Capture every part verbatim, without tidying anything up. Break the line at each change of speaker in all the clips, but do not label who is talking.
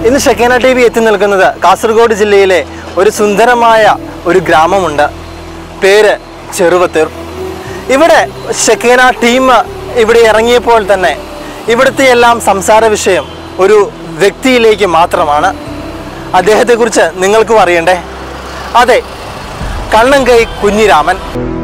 ഇന്ന് ഷെക്കേന T V എത്തി നിൽക്കുന്നത് കാസർഗോഡ് ജില്ലയിലെ ഒരു സുന്ദരമായ ഒരു ഗ്രാമമുണ്ട്. പേര് ചെറുവത്തൂർ. ഇവിടെ ഷെക്കേന ടീം ഇവിടെ ഇറങ്ങിയപ്പോൾ തന്നെ ഇവിടുത്തെ എല്ലാം സംസാര വിഷയം ഒരു വ്യക്തിയിലേക്ക് മാത്രമാണ്. അദ്ദേഹത്തെക്കുറിച്ച് നിങ്ങൾക്കും അറിയണ്ടേ? അതെ, കണ്ണങ്കൈ കുഞ്ഞിരാമൻ.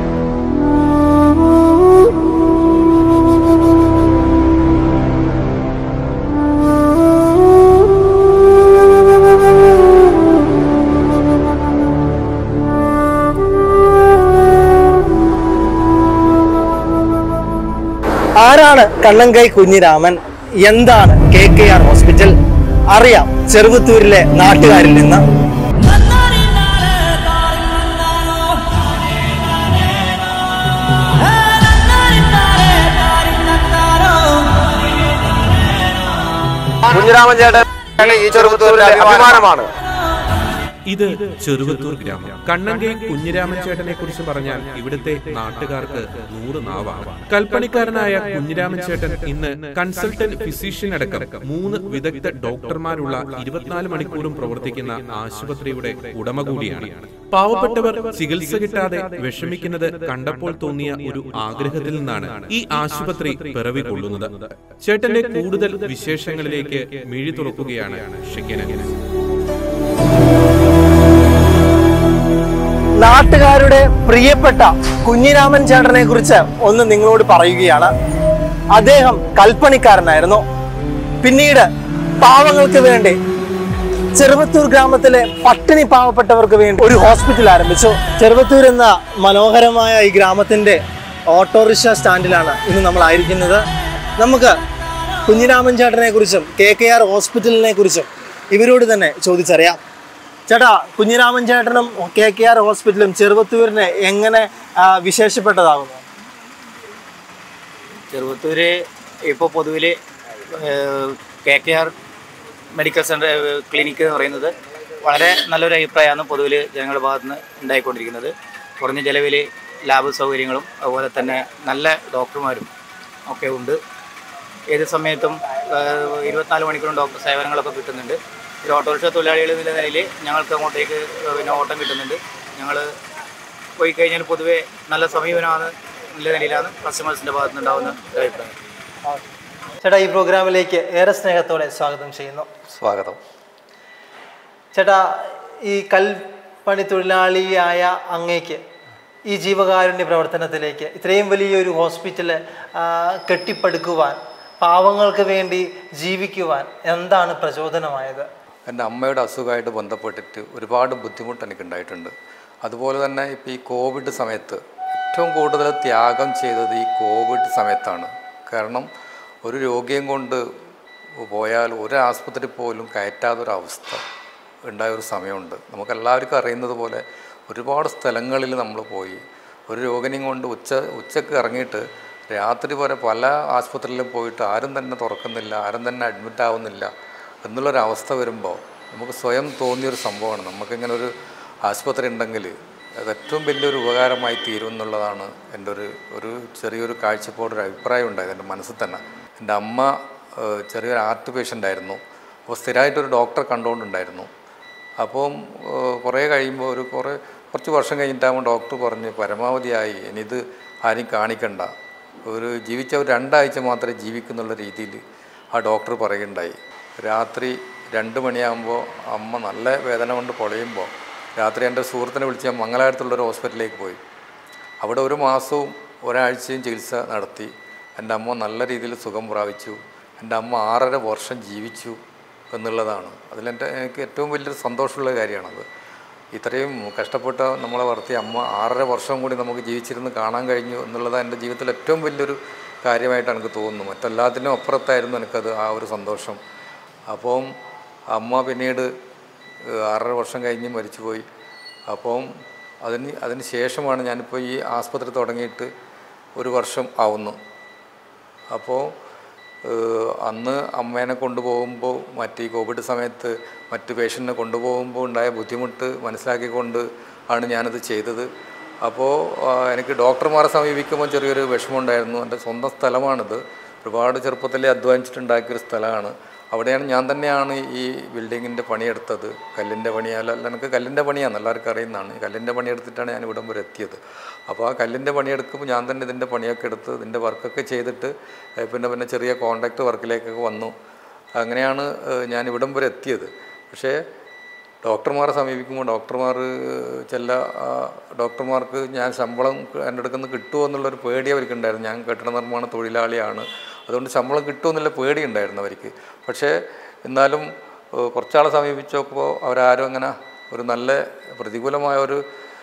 ആരാണ് കണ്ണങ്കൈ കുഞ്ഞിരാമൻ? എന്താണ് കെ കെ ആർ ഹോസ്പിറ്റൽ? അറിയാം ചെറുവത്തൂരിലെ നാട്ടുകാരിൽ നിന്ന്. കുഞ്ഞിരാമൻ ചേട്ടൻ ഈ ചെറുവത്തൂരിലെ അഭിമാനമാണ്.
ഇത് ചെറുവത്തൂർ ഗ്രാമം. കണ്ണങ്കൈ കുഞ്ഞിരാമൻ ചേട്ടനെ കുറിച്ച് പറഞ്ഞാൽ ഇവിടുത്തെ നാട്ടുകാർക്ക് നൂറ് നാവാണ്. കൽപ്പണിക്കാരനായ കുഞ്ഞിരാമൻ ചേട്ടൻ ഇന്ന് കൺസൾട്ടന്റ് ഫിസിഷ്യൻ അടക്കം മൂന്ന് വിദഗ്ധ ഡോക്ടർമാരുള്ള ഇരുപത്തിനാല് മണിക്കൂറും പ്രവർത്തിക്കുന്ന ആശുപത്രിയുടെ ഉടമ കൂടിയാണ്. പാവപ്പെട്ടവർ ചികിത്സ കിട്ടാതെ വിഷമിക്കുന്നത് കണ്ടപ്പോൾ തോന്നിയ ഒരു ആഗ്രഹത്തിൽ നിന്നാണ് ഈ ആശുപത്രി പിറവി കൊള്ളുന്നത്. ചേട്ടന്റെ കൂടുതൽ വിശേഷങ്ങളിലേക്ക് മിഴി തുറക്കുകയാണ് ഷെക്കേന.
നാട്ടുകാരുടെ പ്രിയപ്പെട്ട കുഞ്ഞിരാമൻ ചേട്ടനെ കുറിച്ച് ഒന്ന് നിങ്ങളോട് പറയുകയാണ്. അദ്ദേഹം കൽപ്പണിക്കാരനായിരുന്നു. പിന്നീട് പാവങ്ങൾക്ക് വേണ്ടി ചെറുവത്തൂർ ഗ്രാമത്തിലെ പട്ടിണി പാവപ്പെട്ടവർക്ക് വേണ്ടി ഒരു ഹോസ്പിറ്റൽ ആരംഭിച്ചു. ചെറുവത്തൂർ എന്ന മനോഹരമായ ഈ ഗ്രാമത്തിന്റെ ഓട്ടോറിക്ഷ സ്റ്റാൻഡിലാണ് ഇന്ന് നമ്മളായിരിക്കുന്നത്. നമുക്ക് കുഞ്ഞിരാമൻ ചേട്ടനെ കുറിച്ചും കെ കെ ആർ ഹോസ്പിറ്റലിനെ കുറിച്ചും ഇവരോട് തന്നെ ചോദിച്ചറിയാം. ചേട്ടാ, കുഞ്ഞിരാമൻ ചേട്ടനും കെ കെ ആർ ഹോസ്പിറ്റലും ചെറുവത്തൂരിനെ എങ്ങനെ വിശേഷപ്പെട്ടതാകുന്നു?
ചെറുവത്തൂര് ഇപ്പോൾ പൊതുവിൽ K K R medical centre clinic എന്ന് പറയുന്നത് വളരെ നല്ലൊരു അഭിപ്രായമാണ് പൊതുവിൽ ജനങ്ങളുടെ ഭാഗത്തു നിന്ന് ഉണ്ടായിക്കൊണ്ടിരിക്കുന്നത്. കുറഞ്ഞ ചിലവിൽ ലാബ് സൗകര്യങ്ങളും അതുപോലെ തന്നെ നല്ല ഡോക്ടർമാരും ഒക്കെ ഉണ്ട്. ഏത് സമയത്തും ഇരുപത്തിനാല് മണിക്കൂറും ഡോക്ടർ സേവനങ്ങളൊക്കെ കിട്ടുന്നുണ്ട്. ഒരു ഓട്ടോറിക്ഷ തൊഴിലാളികൾ എന്ന നിലയിൽ ഞങ്ങൾക്ക് അങ്ങോട്ടേക്ക് പിന്നെ ഓട്ടം കിട്ടുന്നുണ്ട്. ഞങ്ങൾ പോയി കഴിഞ്ഞാൽ പൊതുവെ നല്ല സമീപനമാണ് നല്ല നിലയിലാണ് കസ്റ്റമേഴ്സിൻ്റെ ഭാഗത്ത് നിന്നുണ്ടാകുന്ന അഭിപ്രായം.
ചേട്ടാ, ഈ പ്രോഗ്രാമിലേക്ക് ഏറെ സ്നേഹത്തോടെ സ്വാഗതം ചെയ്യുന്നു.
സ്വാഗതം.
ചേട്ടാ, ഈ കൽപ്പണി തൊഴിലാളിയായ അങ്ങേക്ക് ഈ ജീവകാരുണ്യ പ്രവർത്തനത്തിലേക്ക് ഇത്രയും വലിയൊരു ഹോസ്പിറ്റൽ കെട്ടിപ്പടുക്കുവാൻ, പാവങ്ങൾക്ക് വേണ്ടി ജീവിക്കുവാൻ എന്താണ് പ്രചോദനമായത്?
എൻ്റെ അമ്മയുടെ അസുഖമായിട്ട് ബന്ധപ്പെട്ടിട്ട് ഒരുപാട് ബുദ്ധിമുട്ട് എനിക്കുണ്ടായിട്ടുണ്ട്. അതുപോലെ തന്നെ ഇപ്പോൾ ഈ കോവിഡ് സമയത്ത് ഏറ്റവും കൂടുതൽ ത്യാഗം ചെയ്തത് ഈ കോവിഡ് സമയത്താണ്. കാരണം ഒരു രോഗിയും കൊണ്ട് പോയാൽ ഒരു ആസ്പത്രി പോലും കയറ്റാത്തൊരവസ്ഥ ഉണ്ടായ ഒരു സമയമുണ്ട്. നമുക്കെല്ലാവർക്കും അറിയുന്നത് പോലെ ഒരുപാട് സ്ഥലങ്ങളിൽ നമ്മൾ പോയി. ഒരു രോഗിനെയും കൊണ്ട് ഉച്ച ഉച്ചക്ക് ഇറങ്ങിയിട്ട് രാത്രി വരെ പല ആശുപത്രിയിലും പോയിട്ട് ആരും തന്നെ തുറക്കുന്നില്ല, ആരും തന്നെ അഡ്മിറ്റ് ആവുന്നില്ല എന്നുള്ളൊരവസ്ഥ വരുമ്പോൾ നമുക്ക് സ്വയം തോന്നിയൊരു സംഭവമാണ്. നമുക്കിങ്ങനെ ഒരു ആശുപത്രി ഉണ്ടെങ്കിൽ അത് ഏറ്റവും വലിയൊരു ഉപകാരമായി തീരും എന്നുള്ളതാണ് എൻ്റെ ഒരു ഒരു ചെറിയൊരു കാഴ്ചപ്പാടൊരു അഭിപ്രായം ഉണ്ടായത് എൻ്റെ മനസ്സിൽ തന്നെ. എൻ്റെ അമ്മ ചെറിയൊരു ഹാർട്ട് പേഷ്യൻ്റ് ആയിരുന്നു. അപ്പോൾ സ്ഥിരമായിട്ടൊരു ഡോക്ടറെ കണ്ടുകൊണ്ടുണ്ടായിരുന്നു. അപ്പം കുറേ കഴിയുമ്പോൾ ഒരു കുറേ കുറച്ച് വർഷം കഴിഞ്ഞിട്ടാകുമ്പോൾ ഡോക്ടർ പറഞ്ഞ് പരമാവധിയായി ഇനിയിത് ആരും കാണിക്കണ്ട, ഒരു ജീവിച്ച ഒരു രണ്ടാഴ്ച മാത്രമേ ജീവിക്കുന്നുള്ള രീതിയിൽ ആ ഡോക്ടർ പറയുകയുണ്ടായി. രാത്രി രണ്ട് മണിയാകുമ്പോൾ അമ്മ നല്ല വേദന കൊണ്ട് പൊളയുമ്പോൾ രാത്രി എൻ്റെ സുഹൃത്തിനെ വിളിച്ച് ഞാൻ മംഗലാപുരത്തുള്ളൊരു ഹോസ്പിറ്റലിലേക്ക് പോയി. അവിടെ ഒരു മാസവും ഒരാഴ്ചയും ചികിത്സ നടത്തി. എൻ്റെ അമ്മ നല്ല രീതിയിൽ സുഖം പ്രാപിച്ചു. എൻ്റെ അമ്മ ആറര വർഷം ജീവിച്ചു എന്നുള്ളതാണ് അതിലെൻ്റെ എനിക്ക് ഏറ്റവും വലിയൊരു സന്തോഷമുള്ള കാര്യമാണത്. ഇത്രയും കഷ്ടപ്പെട്ട് നമ്മളെ വളർത്തിയ അമ്മ ആറര വർഷം കൂടി നമുക്ക് ജീവിച്ചിരുന്ന് കാണാൻ കഴിഞ്ഞു എന്നുള്ളത് എൻ്റെ ജീവിതത്തിൽ ഏറ്റവും വലിയൊരു കാര്യമായിട്ടാണ് എനിക്ക് തോന്നുന്നു. മറ്റെല്ലാത്തിനും അപ്പുറത്തായിരുന്നു എനിക്കത് ആ ഒരു സന്തോഷം. അപ്പം അമ്മ പിന്നീട് ആറര വർഷം കഴിഞ്ഞ് മരിച്ചുപോയി. അപ്പം അതിന് അതിന് ശേഷമാണ് ഞാനിപ്പോൾ ഈ ആസ്പത്രി തുടങ്ങിയിട്ട് ഒരു വർഷം ആവുന്നു. അപ്പോൾ അന്ന് അമ്മേനെ കൊണ്ടുപോകുമ്പോൾ മറ്റ് ഈ കോവിഡ് സമയത്ത് മറ്റ് പേഷ്യൻറ്റിനെ കൊണ്ടുപോകുമ്പോൾ ഉണ്ടായ ബുദ്ധിമുട്ട് മനസ്സിലാക്കിക്കൊണ്ട് ആണ് ഞാനത് ചെയ്തത്. അപ്പോൾ എനിക്ക് ഡോക്ടർമാരെ സമീപിക്കുമ്പോൾ ചെറിയൊരു വിഷമമുണ്ടായിരുന്നു. എൻ്റെ സ്വന്തം സ്ഥലമാണിത്, ഒരുപാട് ചെറുപ്പത്തിലേ അധ്വാനിച്ചിട്ടുണ്ടാക്കിയൊരു സ്ഥലമാണ്. അവിടെയാണ് ഞാൻ തന്നെയാണ് ഈ ബിൽഡിങ്ങിൻ്റെ പണിയെടുത്തത്. കല്ലിൻ്റെ പണിയല്ല, എനിക്ക് കല്ലിൻ്റെ പണിയാണ് എല്ലാവർക്കും അറിയുന്നതാണ്. കല്ലിൻ്റെ പണിയെടുത്തിട്ടാണ് ഞാൻ ഇവിടം വരെ എത്തിയത്. അപ്പോൾ ആ കല്ലിൻ്റെ പണിയെടുക്കുമ്പോൾ ഞാൻ തന്നെ ഇതിൻ്റെ പണിയൊക്കെ എടുത്ത് ഇതിൻ്റെ വർക്കൊക്കെ ചെയ്തിട്ട് പിന്നെ പിന്നെ ചെറിയ കോൺട്രാക്ട് വർക്കിലേക്കൊക്കെ വന്നു. അങ്ങനെയാണ് ഞാൻ ഇവിടം വരെ എത്തിയത്. പക്ഷേ ഡോക്ടർമാരെ സമീപിക്കുമ്പോൾ ഡോക്ടർമാർ ചില ഡോക്ടർമാർക്ക് ഞാൻ ശമ്പളം എൻ്റെ അടുക്കൽ നിന്ന് കിട്ടുമോ എന്നുള്ളൊരു പേടി അവർക്കുണ്ടായിരുന്നു. ഞാൻ കെട്ടിട നിർമ്മാണ തൊഴിലാളിയാണ്, അതുകൊണ്ട് ശമ്പളം കിട്ടുമെന്നുള്ള പേടി ഉണ്ടായിരുന്നു അവർക്ക്. പക്ഷേ എന്നാലും കുറച്ചാളെ സമീപിച്ച് നോക്കുമ്പോൾ അവരാരും അങ്ങനെ ഒരു നല്ല പ്രതികൂലമായ ഒരു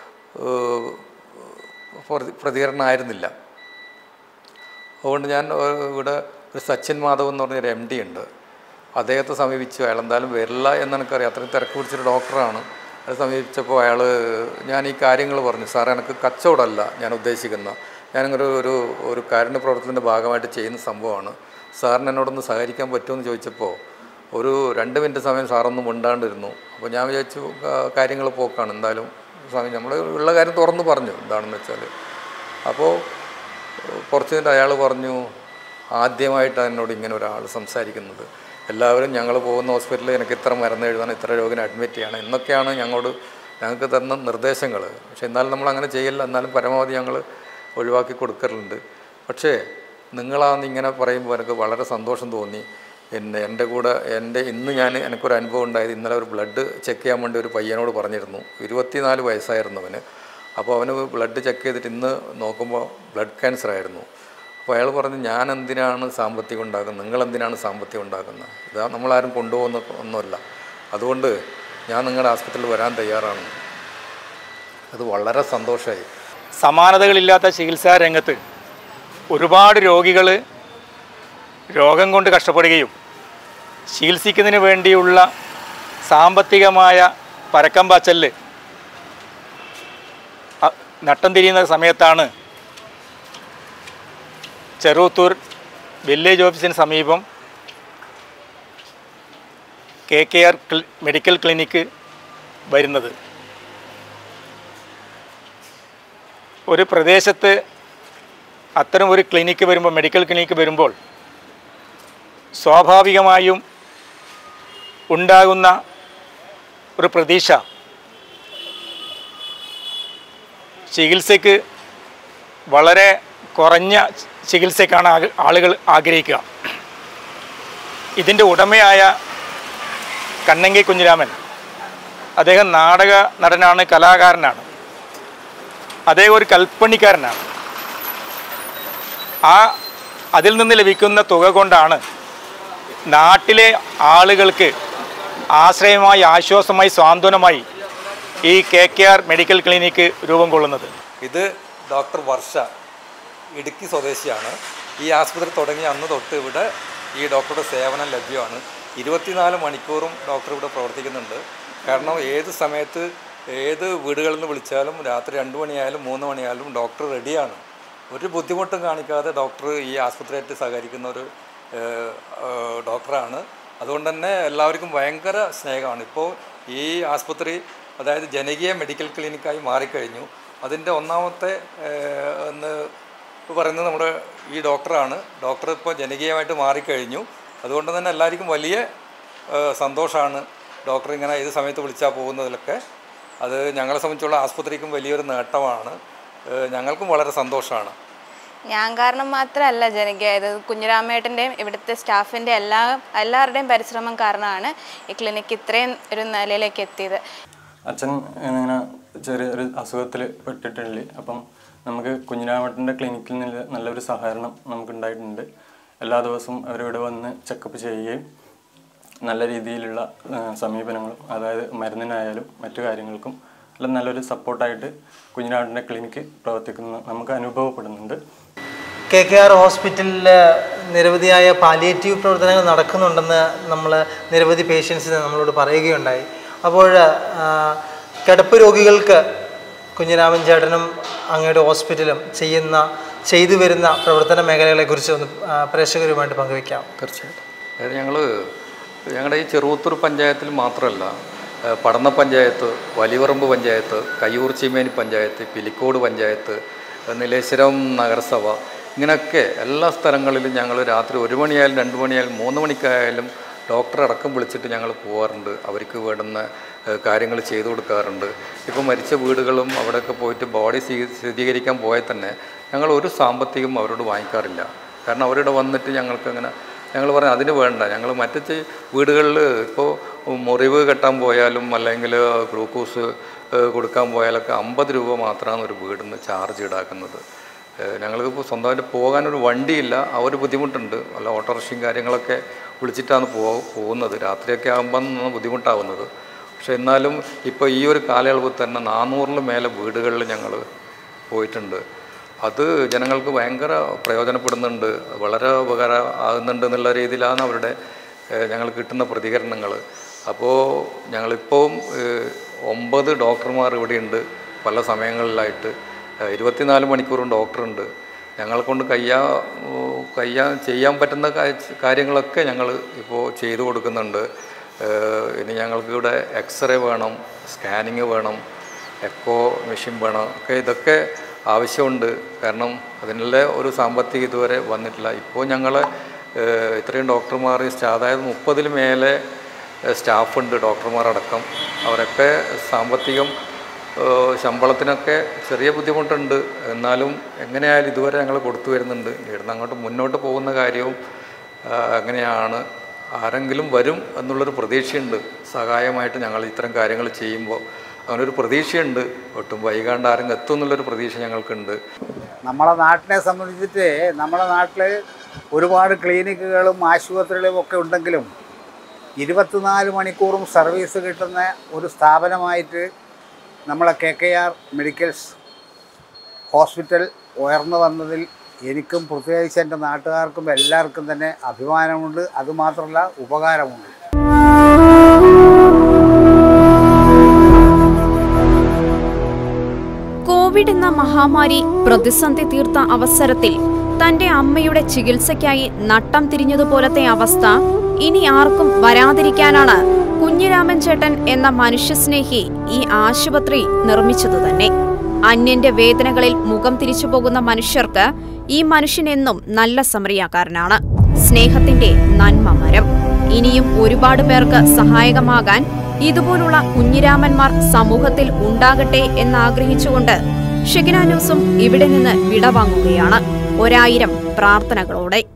പ്രതികരണമായിരുന്നില്ല. അതുകൊണ്ട് ഞാൻ ഇവിടെ ഒരു സച്ചിൻ മാധവ് എന്ന് പറഞ്ഞൊരു എം ഡി ഉണ്ട്, അദ്ദേഹത്തെ സമീപിച്ചു. അയാൾ എന്തായാലും വരില്ല എന്ന് എനിക്കറിയാം, അത്രയും തിരക്ക് പിടിച്ചൊരു ഡോക്ടറാണ്. അത് സമീപിച്ചപ്പോൾ അയാൾ ഞാൻ ഈ കാര്യങ്ങൾ പറഞ്ഞു, സാറേ എനിക്ക് കച്ചവടമല്ല ഞാൻ ഉദ്ദേശിക്കുന്ന, ഞാനിങ്ങനെ ഒരു ഒരു കാരുണ്യ പ്രവർത്തനത്തിൻ്റെ ഭാഗമായിട്ട് ചെയ്യുന്ന സംഭവമാണ്, സാറിന് എന്നോടൊന്ന് സഹകരിക്കാൻ പറ്റുമെന്ന് ചോദിച്ചപ്പോൾ ഒരു രണ്ട് മിനിറ്റ് സമയം സാറൊന്നും മിണ്ടാണ്ടിരുന്നു. അപ്പോൾ ഞാൻ വിചാരിച്ചു കാര്യങ്ങൾ പോക്കാണ്, എന്തായാലും സ്വാമി നമ്മൾ ഉള്ള കാര്യം തുറന്ന് പറഞ്ഞു എന്താണെന്ന് വെച്ചാൽ. അപ്പോൾ കുറച്ച് കഴിഞ്ഞിട്ട് അയാൾ പറഞ്ഞു, ആദ്യമായിട്ടാണ് എന്നോട് ഇങ്ങനെ ഒരാൾ സംസാരിക്കുന്നത്, എല്ലാവരും ഞങ്ങൾ പോകുന്ന ഹോസ്പിറ്റലിൽ എനിക്ക് ഇത്ര മരുന്ന് എഴുതണം, ഇത്ര രോഗിനെ അഡ്മിറ്റ് ചെയ്യണം എന്നൊക്കെയാണ് ഞങ്ങളോട് ഞങ്ങൾക്ക് തന്ന നിർദ്ദേശങ്ങൾ. പക്ഷേ എന്നാലും നമ്മളങ്ങനെ ചെയ്യില്ല, എന്നാലും പരമാവധി ഞങ്ങൾ ഒഴിവാക്കി കൊടുക്കലുണ്ട്. പക്ഷേ നിങ്ങളാന്ന് ഇങ്ങനെ പറയുമ്പോൾ എനിക്ക് വളരെ സന്തോഷം തോന്നി. പിന്നെ എൻ്റെ കൂടെ എൻ്റെ ഇന്ന് ഞാൻ എനിക്കൊരു അനുഭവം ഉണ്ടായത്, ഇന്നലെ ഒരു ബ്ലഡ് ചെക്ക് ചെയ്യാൻ വേണ്ടി ഒരു പയ്യനോട് പറഞ്ഞിരുന്നു, ഇരുപത്തിനാല് വയസ്സായിരുന്നു അവന്. അപ്പോൾ അവന് ബ്ലഡ് ചെക്ക് ചെയ്തിട്ട് ഇന്ന് നോക്കുമ്പോൾ ബ്ലഡ് ക്യാൻസർ ആയിരുന്നു. അപ്പോൾ അയാൾ പറഞ്ഞു, ഞാൻ എന്തിനാണ് സാമ്പത്തികം ഉണ്ടാക്കുന്നത്, നിങ്ങളെന്തിനാണ് സാമ്പത്തികം ഉണ്ടാക്കുന്നത്, ഇതാ നമ്മളാരും കൊണ്ടുപോകുന്ന ഒന്നുമല്ല, അതുകൊണ്ട് ഞാൻ നിങ്ങളുടെ ആസ്പത്രിയിൽ വരാൻ തയ്യാറാണ്. അത് വളരെ സന്തോഷമായി.
സമാനതകളില്ലാത്ത ചികിത്സാ രംഗത്ത് ഒരുപാട് രോഗികൾ രോഗം കൊണ്ട് കഷ്ടപ്പെടുകയും ചികിത്സിക്കുന്നതിന് വേണ്ടിയുള്ള സാമ്പത്തികമായ പരക്കം പാച്ചലിൽ നട്ടം തിരിയുന്ന സമയത്താണ് ചെറുവത്തൂർ വില്ലേജ് ഓഫീസിന് സമീപം K K R medical clinic വരുന്നത്. ഒരു പ്രദേശത്ത് അത്തരം ഒരു ക്ലിനിക്ക് വരുമ്പോൾ, മെഡിക്കൽ ക്ലിനിക്ക് വരുമ്പോൾ സ്വാഭാവികമായും ഉണ്ടാകുന്ന ഒരു പ്രതീക്ഷ ചികിത്സയ്ക്ക് വളരെ കുറഞ്ഞ ചികിത്സയ്ക്കാണ് ആളുകൾ ആഗ്രഹിക്കുക. ഇതിൻ്റെ ഉടമയായ കണ്ണങ്കി കുഞ്ഞിരാമൻ, അദ്ദേഹം നാടക നടനാണ്, കലാകാരനാണ്, അദ്ദേഹം ഒരു കൽപ്പണിക്കാരനാണ്. ആ അതിൽ നിന്ന് ലഭിക്കുന്ന തുക കൊണ്ടാണ് നാട്ടിലെ ആളുകൾക്ക് ആശ്രയമായി, ആശ്വാസമായി, സാന്ത്വനമായി ഈ K K R medical clinic രൂപം കൊള്ളുന്നത്.
ഇത് ഡോക്ടർ വർഷ, ഇടുക്കി സ്വദേശിയാണ്. ഈ ആശുപത്രി തുടങ്ങിയ അന്ന് തൊട്ട് ഇവിടെ ഈ ഡോക്ടറുടെ സേവനം ലഭ്യമാണ്. ഇരുപത്തിനാല് മണിക്കൂറും ഡോക്ടർ ഇവിടെ പ്രവർത്തിക്കുന്നുണ്ട്. കാരണം ഏത് സമയത്ത് ഏത് വീടുകളിൽ നിന്ന് വിളിച്ചാലും രാത്രി രണ്ട് മണിയായാലും മൂന്ന് മണിയായാലും ഡോക്ടർ റെഡിയാണ്. ഒരു ബുദ്ധിമുട്ടും കാണിക്കാതെ ഡോക്ടർ ഈ ആശുപത്രിയായിട്ട് സഹകരിക്കുന്ന ഒരു ഡോക്ടറാണ്. അതുകൊണ്ട് തന്നെ എല്ലാവർക്കും ഭയങ്കര സ്നേഹമാണ്. ഇപ്പോൾ ഈ ആശുപത്രി അതായത് ജനകീയ മെഡിക്കൽ ക്ലിനിക്കായി മാറിക്കഴിഞ്ഞു. അതിൻ്റെ ഒന്നാമത്തെ എന്ന് പറയുന്നത് നമ്മുടെ ഈ ഡോക്ടറാണ്. ഡോക്ടർ ഇപ്പോൾ ജനകീയമായിട്ട് മാറിക്കഴിഞ്ഞു. അതുകൊണ്ട് തന്നെ എല്ലാവർക്കും വലിയ സന്തോഷമാണ് ഡോക്ടർ ഇങ്ങനെ ഏത് സമയത്ത് വിളിച്ചാൽ പോകുന്നതിലൊക്കെ. അത് ഞങ്ങളെ സംബന്ധിച്ചുള്ള ആശുപത്രിക്കും വലിയൊരു നേട്ടമാണ്, ഞങ്ങൾക്കും വളരെ സന്തോഷമാണ്.
ഞാൻ കാരണം മാത്രമല്ല ജനകീയായത്, കുഞ്ഞിരാമേട്ടൻ്റെയും ഇവിടുത്തെ സ്റ്റാഫിൻ്റെ എല്ലാ എല്ലാവരുടെയും പരിശ്രമം കാരണമാണ് ഈ ക്ലിനിക്ക് ഇത്രയും ഒരു നിലയിലേക്ക് എത്തിയത്.
അച്ഛൻ ഇങ്ങനെ ചെറിയൊരു അസുഖത്തിൽ പെട്ടിട്ടുണ്ട്. അപ്പം നമുക്ക് കുഞ്ഞിരാമേട്ടൻ്റെ ക്ലിനിക്കിൽ നിന്ന് നല്ലൊരു സഹകരണം നമുക്കുണ്ടായിട്ടുണ്ട്. എല്ലാ ദിവസവും അവരിവിടെ വന്ന് ചെക്കപ്പ് ചെയ്യുകയും നല്ല രീതിയിലുള്ള സമീപനങ്ങളും, അതായത് മരുന്നിനായാലും മറ്റു കാര്യങ്ങൾക്കും എല്ലാം നല്ലൊരു സപ്പോർട്ടായിട്ട് കുഞ്ഞിരാമേട്ടൻ്റെ ക്ലിനിക്ക് പ്രവർത്തിക്കുന്നത് നമുക്ക് അനുഭവപ്പെടുന്നുണ്ട്.
കെ കെ ആർ ഹോസ്പിറ്റലിൽ നിരവധിയായ പാലിയേറ്റീവ് പ്രവർത്തനങ്ങൾ നടക്കുന്നുണ്ടെന്ന് നമ്മൾ നിരവധി പേഷ്യൻസിന് നമ്മളോട് പറയുകയുണ്ടായി. അപ്പോൾ കിടപ്പ് രോഗികൾക്ക് കുഞ്ഞിരാമൻ ചേട്ടനും അങ്ങയുടെ ഹോസ്പിറ്റലും ചെയ്യുന്ന ചെയ്തു വരുന്ന പ്രവർത്തന മേഖലകളെക്കുറിച്ച് ഒന്ന് പ്രേക്ഷകരുമായിട്ട് പങ്കുവയ്ക്കാം.
തീർച്ചയായിട്ടും. അതായത് ഞങ്ങൾ ഞങ്ങളുടെ ഈ ചെറുവത്തൂർ പഞ്ചായത്തിൽ മാത്രമല്ല, പടന്ന പഞ്ചായത്ത്, വലിയപറമ്പ് പഞ്ചായത്ത്, കയ്യൂർ ചീമേനി പഞ്ചായത്ത്, പിലിക്കോട് പഞ്ചായത്ത്, നീലേശ്വരം നഗരസഭ, ഇങ്ങനെയൊക്കെ എല്ലാ സ്ഥലങ്ങളിലും ഞങ്ങൾ രാത്രി ഒരു മണിയായാലും രണ്ട് മണിയായാലും മൂന്ന് മണിക്കായാലും ഡോക്ടറെ അടക്കം വിളിച്ചിട്ട് ഞങ്ങൾ പോകാറുണ്ട്. അവർക്ക് വേണ്ടുന്ന കാര്യങ്ങൾ ചെയ്തു കൊടുക്കാറുണ്ട്. ഇപ്പോൾ മരിച്ച വീടുകളും അവിടെയൊക്കെ പോയിട്ട് ബോഡി സ്ഥിരീകരിക്കാൻ പോയാൽ തന്നെ ഞങ്ങൾ ഒരു സാമ്പത്തികം അവരോട് വാങ്ങിക്കാറില്ല. കാരണം അവരുടെ വന്നിട്ട് ഞങ്ങൾക്ക് അങ്ങനെ ഞങ്ങൾ പറയാം അതിന് വേണ്ട. ഞങ്ങൾ മറ്റു വീടുകളിൽ ഇപ്പോൾ മുറിവ് കെട്ടാൻ പോയാലും അല്ലെങ്കിൽ ഗ്ലൂക്കോസ് കൊടുക്കാൻ പോയാലൊക്കെ അമ്പത് രൂപ മാത്രമാണ് ഒരു വീടിന് ചാർജ് ഈടാക്കുന്നത്. ഞങ്ങൾക്കിപ്പോൾ സ്വന്തമായിട്ട് പോകാനൊരു വണ്ടിയില്ല, ആ ഒരു ബുദ്ധിമുട്ടുണ്ട്. അല്ല ഓട്ടോറിക്ഷയും കാര്യങ്ങളൊക്കെ വിളിച്ചിട്ടാണ് പോ പോകുന്നത് രാത്രിയൊക്കെ ആകുമ്പോൾ ബുദ്ധിമുട്ടാവുന്നത്. പക്ഷെ എന്നാലും ഇപ്പോൾ ഈ ഒരു കാലയളവിൽ തന്നെ നാനൂറിൽ മേലെ വീടുകളിൽ ഞങ്ങൾ പോയിട്ടുണ്ട്. അത് ജനങ്ങൾക്ക് ഭയങ്കര പ്രയോജനപ്പെടുന്നുണ്ട്, വളരെ ഉപകാരം ആകുന്നുണ്ട് എന്നുള്ള രീതിയിലാണ് അവരുടെ ഞങ്ങൾ കിട്ടുന്ന പ്രതികരണങ്ങൾ. അപ്പോൾ ഞങ്ങളിപ്പോൾ ഒമ്പത് ഡോക്ടർമാർ ഇവിടെയുണ്ട്. പല സമയങ്ങളിലായിട്ട് ഇരുപത്തിനാല് മണിക്കൂറും ഡോക്ടറുണ്ട്. ഞങ്ങളെ കൊണ്ട് കയ്യാ കയ്യാ ചെയ്യാൻ പറ്റുന്ന കാര്യങ്ങളൊക്കെ ഞങ്ങൾ ഇപ്പോൾ ചെയ്തു കൊടുക്കുന്നുണ്ട്. ഇനി ഞങ്ങൾക്ക് ഇവിടെ എക്സ്റേ വേണം, സ്കാനിങ് വേണം, എക്കോ മെഷീൻ വേണം, ഒക്കെ ഇതൊക്കെ ആവശ്യമുണ്ട്. കാരണം അതിനുള്ള ഒരു സാമ്പത്തികം ഇതുവരെ വന്നിട്ടില്ല. ഇപ്പോൾ ഞങ്ങൾ ഇത്രയും ഡോക്ടർമാർ അതായത് മുപ്പതിൽ മേലെ സ്റ്റാഫുണ്ട് ഡോക്ടർമാരടക്കം. അവരൊക്കെ സാമ്പത്തികം ശമ്പളത്തിനൊക്കെ ചെറിയ ബുദ്ധിമുട്ടുണ്ട്. എന്നാലും എങ്ങനെയായാലും ഇതുവരെ ഞങ്ങൾ കൊടുത്തു വരുന്നുണ്ട്. ഇവിടുന്ന് അങ്ങോട്ട് മുന്നോട്ട് പോകുന്ന കാര്യവും അങ്ങനെയാണ്. ആരെങ്കിലും വരും എന്നുള്ളൊരു പ്രതീക്ഷയുണ്ട്. സഹായമായിട്ട് ഞങ്ങൾ ഇത്തരം കാര്യങ്ങൾ ചെയ്യുമ്പോൾ അങ്ങനൊരു പ്രതീക്ഷയുണ്ട്. ഒട്ടും വൈകാണ്ട് ആരെങ്കിലും എത്തും എന്നുള്ളൊരു പ്രതീക്ഷ ഞങ്ങൾക്കുണ്ട്.
നമ്മളെ നാട്ടിനെ സംബന്ധിച്ചിട്ട് നമ്മളെ നാട്ടിൽ ഒരുപാട് ക്ലിനിക്കുകളും ആശുപത്രികളും ഒക്കെ ഉണ്ടെങ്കിലും ഇരുപത്തിനാല് മണിക്കൂറും സർവീസ് കിട്ടുന്ന ഒരു സ്ഥാപനമായിട്ട് നമ്മളെ K K R medicals hospital ഉയർന്നു വന്നതിൽ എനിക്കും പ്രത്യേകിച്ച് എൻ്റെ നാട്ടുകാർക്കും എല്ലാവർക്കും തന്നെ അഭിമാനമുണ്ട്. അതുമാത്രമല്ല ഉപകാരമുണ്ട്.
കോവിഡ് എന്ന മഹാമാരി പ്രതിസന്ധി തീർത്ത അവസരത്തിൽ തന്റെ അമ്മയുടെ ചികിത്സയ്ക്കായി നട്ടം തിരിഞ്ഞതുപോലത്തെ അവസ്ഥ ഇനി ആർക്കും വരാതിരിക്കാനാണ് കുഞ്ഞിരാമൻ ചേട്ടൻ എന്ന മനുഷ്യസ്നേഹി ഈ ആശുപത്രി നിർമ്മിച്ചതു തന്നെ. അന്യന്റെ വേദനകളിൽ മുഖം തിരിച്ചു പോകുന്ന മനുഷ്യർക്ക് ഈ മനുഷ്യനെന്നും നല്ല സമറിയാക്കാരനാണ്. സ്നേഹത്തിന്റെ നന്മ മരം. ഇനിയും ഒരുപാട് പേർക്ക് സഹായകമാകാൻ ഇതുപോലുള്ള കുഞ്ഞിരാമന്മാർ സമൂഹത്തിൽ ഉണ്ടാകട്ടെ എന്നാഗ്രഹിച്ചുകൊണ്ട് ഷെകിന ന്യൂസും ഇവിടെ നിന്ന് വിടവാങ്ങുകയാണ്. ഒരായിരം പ്രാർത്ഥനകളോടെ.